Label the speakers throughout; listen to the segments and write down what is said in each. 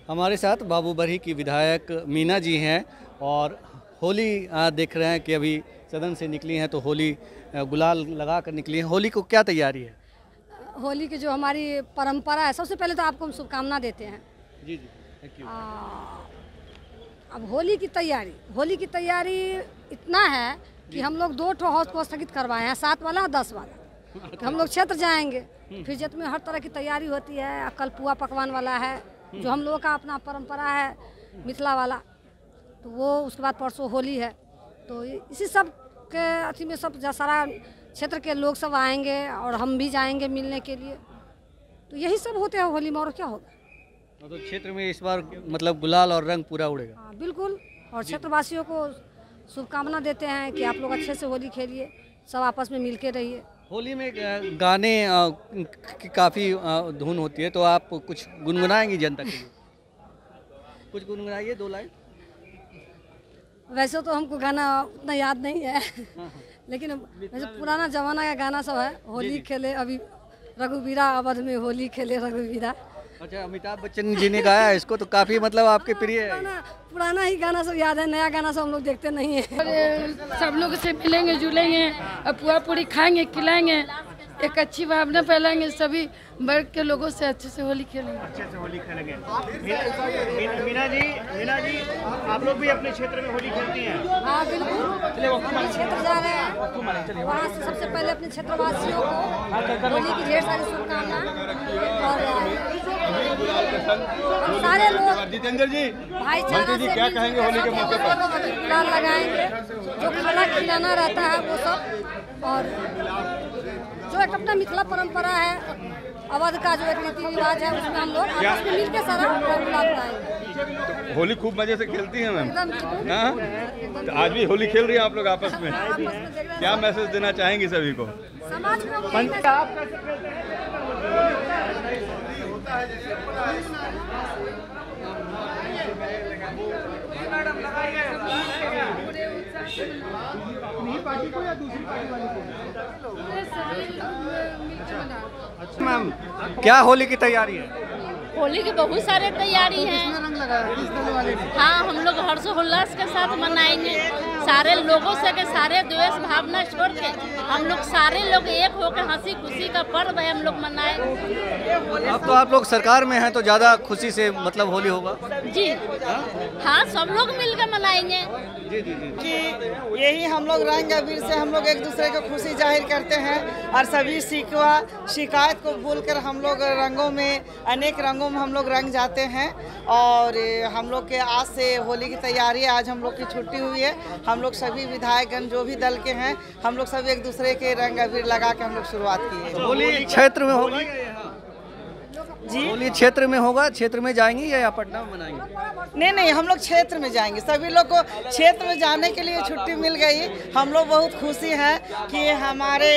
Speaker 1: हमारे साथ बाबूबरही की विधायक मीना जी हैं और होली देख रहे हैं कि अभी सदन से निकली हैं तो होली गुलाल लगा कर निकली हैं। होली को क्या तैयारी है?
Speaker 2: होली की जो हमारी परंपरा है, सबसे पहले तो आपको हम शुभकामना देते हैं।
Speaker 1: जी जी, थैंक यू।
Speaker 2: अब होली की तैयारी इतना है कि हम लोग 2 ठो हाउस को स्थगित करवाए हैं, 7 वाला और 10 वाला। तो हम लोग क्षेत्र जाएंगे, फिर क्षेत्र में हर तरह की तैयारी होती है। कल पुआ पकवान वाला है जो हम लोगों का अपना परंपरा है मिथिला वाला, तो वो उसके बाद परसों होली है। तो इसी सब के अथी में सब सारा क्षेत्र के लोग सब आएंगे और हम भी जाएंगे मिलने के लिए। तो यही सब होते हैं होली में, और क्या होगा।
Speaker 1: तो क्षेत्र में इस बार मतलब गुलाल और रंग पूरा उड़ेगा?
Speaker 2: हाँ बिल्कुल, और क्षेत्रवासियों को शुभकामना देते हैं कि आप लोग अच्छे से होली खेलिए, सब आपस में मिल के रहिए।
Speaker 1: होली में गाने की काफ़ी धुन होती है, तो आप कुछ गुनगुनाएंगी जनता के लिए? कुछ गुनगुनाइए 2 लाइन।
Speaker 2: वैसे तो हमको गाना उतना याद नहीं है लेकिन वैसे पुराना जमाना का गाना सब है। होली खेले अभी रघुवीरा, अवध में होली खेले रघुवीरा।
Speaker 1: अच्छा, अमिताभ बच्चन जी ने गाया है इसको, तो काफ़ी मतलब आपके प्रिय है।
Speaker 2: पुराना ही गाना सब याद है, नया गाना सब हम लोग देखते नहीं है।
Speaker 3: सब लोग से मिलेंगे जुलेंगे और पुआ पूरी खाएंगे खिलाएंगे, एक अच्छी भावना फैलाएंगे, सभी वर्ग के लोगों से अच्छे से होली खेलेंगे।
Speaker 4: अच्छे से होली खेलेंगे। मीना जी आप लोग भी अपने क्षेत्र में होली खेलती हैं?
Speaker 2: हाँ बिल्कुल, क्षेत्र जा रहे हैं, वहाँ से सबसे पहले अपने क्षेत्रवासियों को होली की ढेर सारी शुभकामना। और सारे लोग
Speaker 5: जितेंद्र जी,
Speaker 2: भाईचारा से
Speaker 5: क्या कहेंगे होली के मौके पर?
Speaker 2: गुलाल लगाएंगे, जो खाना खिलाना रहता है वो सब, और जो एक अपना मिथिला परंपरा है, अवध का जो एक रीति रिवाज है, उसमें हम लोग आपस में मिलकर सारा गुलाल बनाएंगे।
Speaker 5: होली खूब मजे से खेलती हैं मैम?
Speaker 2: एकदम बिल्कुल।
Speaker 5: हाँ, तो आज भी होली खेल रही हैं आप लोग आपस में? क्या मैसेज देना चाहेंगी सभी को?
Speaker 2: समाज को
Speaker 4: पार्टी को या दूसरी पार्टी वाले को?
Speaker 1: मैम, क्या होली की तैयारी है?
Speaker 6: होली की बहुत सारे तैयारी है।
Speaker 4: रंग लगाया किस दल वाले ने?
Speaker 6: हाँ, हम लोग हर्षोल्लास के साथ मनाएंगे। सारे लोगों से के सारे द्वेष भावना छोड़ के हम लोग सारे लोग एक होकर हंसी खुशी का पर्व है हम लोग मनाएं।
Speaker 1: अब तो आप लोग सरकार में हैं तो ज़्यादा खुशी से मतलब होली होगा
Speaker 6: जी। हाँ, सब लोग मिलकर मनाएंगे।
Speaker 1: जी जी जी।
Speaker 7: कि यही हम लोग रंग अबीर से हम लोग एक दूसरे को खुशी जाहिर करते हैं, और सभी शिकायत को भूलकर हम लोग रंगों में, अनेक रंगों में हम लोग रंग जाते हैं। और हम लोग के आज से होली की तैयारी है, आज हम लोग की छुट्टी हुई है। हम लोग सभी विधायकगण जो भी दल के हैं, हम लोग सब एक दूसरे के रंग अबीर लगा के हम लोग शुरुआत की है।
Speaker 1: होली क्षेत्र में होगा
Speaker 7: जी,
Speaker 1: होली क्षेत्र में होगा? क्षेत्र में जाएंगी या पटना में मनाएंगे?
Speaker 7: नहीं, हम लोग क्षेत्र में जाएंगे। सभी लोग को क्षेत्र में जाने के लिए छुट्टी मिल गई। हम लोग बहुत खुशी हैं कि हमारे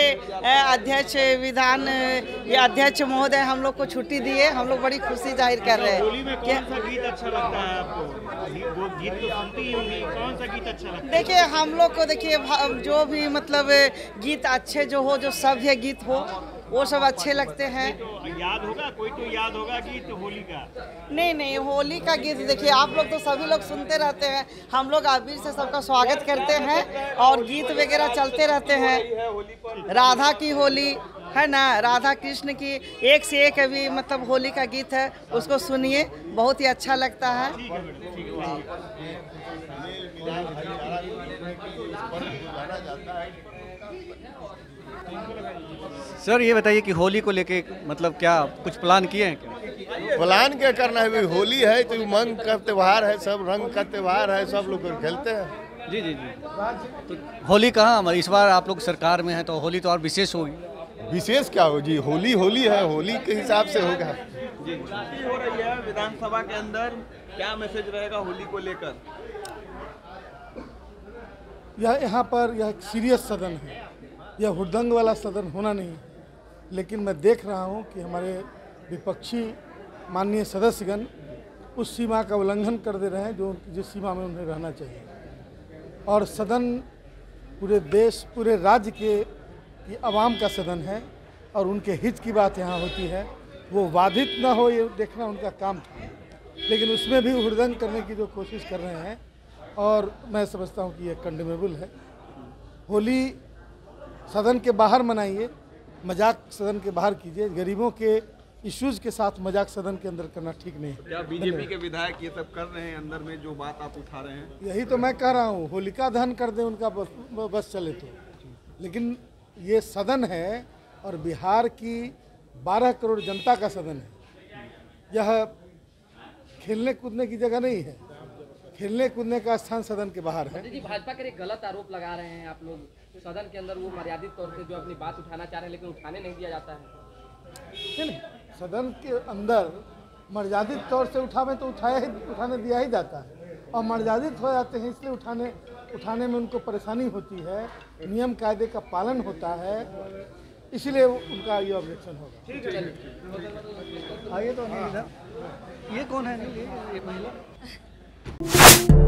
Speaker 7: अध्यक्ष महोदय हम लोग को छुट्टी दिए। हम लोग बड़ी खुशी जाहिर कर रहे हैं।
Speaker 4: होली में कौन सा गीत अच्छा लगता है आपको? वो गीत तो सुनती होंगी, कौन सा गीत अच्छा लगता है?
Speaker 7: देखिए, हम लोग को देखिए जो भी मतलब गीत अच्छे जो हो, जो सभ्य गीत हो, वो सब अच्छे लगते हैं।
Speaker 4: याद होगा कोई तो याद होगा गीत होली का?
Speaker 7: नहीं, होली का गीत देखिए आप लोग तो सभी लोग सुनते रहते हैं। हम लोग अबीर से सबका स्वागत करते हैं और गीत वगैरह चलते रहते हैं। राधा की होली है ना, राधा कृष्ण की एक से एक अभी मतलब होली का गीत है, उसको सुनिए, बहुत ही अच्छा लगता है।
Speaker 1: सर ये बताइए कि होली को लेके मतलब क्या कुछ प्लान किए हैं क्या?
Speaker 8: प्लान क्या करना है, होली है तो उमंग का त्यौहार है, सब रंग का त्यौहार है, सब लोग खेलते हैं।
Speaker 1: जी जी जी। तो होली कहाँ हमारी इस बार आप लोग सरकार में हैं तो होली तो और विशेष होगी।
Speaker 8: विशेष क्या हो जी, होली होली है, होली के हिसाब से होगा।
Speaker 9: छुट्टी हो रही है विधानसभा के अंदर, क्या मैसेज रहेगा होली को लेकर?
Speaker 10: यहाँ पर यह एक सीरियस सदन है, यह हुड़दंग वाला सदन होना नहीं। लेकिन मैं देख रहा हूँ कि हमारे विपक्षी माननीय सदस्यगण उस सीमा का उल्लंघन कर दे रहे हैं जो जिस सीमा में उन्हें रहना चाहिए। और सदन पूरे देश, पूरे राज्य के आवाम का सदन है और उनके हित की बात यहाँ होती है। वो बाधित न हो, ये देखना उनका काम था। लेकिन उसमें भी हुड़दंग करने की जो कोशिश कर रहे हैं, और मैं समझता हूँ कि ये कंडेमेबल है। होली सदन के बाहर मनाइए, मजाक सदन के बाहर कीजिए। गरीबों के इश्यूज के साथ मजाक सदन के अंदर करना ठीक नहीं है।
Speaker 9: क्या बीजेपी के विधायक ये सब कर रहे हैं अंदर में, जो बात आप उठा रहे हैं?
Speaker 10: यही तो मैं कह रहा हूँ, होलिका दहन कर दें उनका बस चले तो। लेकिन ये सदन है और बिहार की 12 करोड़ जनता का सदन है। यह खेलने कूदने की जगह नहीं है। खेलने कूदने का स्थान सदन के बाहर है।
Speaker 11: जी, भाजपा के एक गलत आरोप लगा रहे हैं आप लोग, सदन के अंदर वो मर्यादित तौर से जो अपनी बात उठाना चाह रहे हैं लेकिन उठाने नहीं दिया जाता है।
Speaker 10: नहीं, सदन के अंदर मर्यादित तौर से उठावे तो उठाने दिया ही जाता है, और मर्यादित हो जाते हैं इसलिए उठाने में उनको परेशानी होती है। नियम कायदे का पालन होता है, इसीलिए उनका ये ऑब्जेक्शन होगा।
Speaker 1: आइए तो इधर, ये कौन है? ये महिला।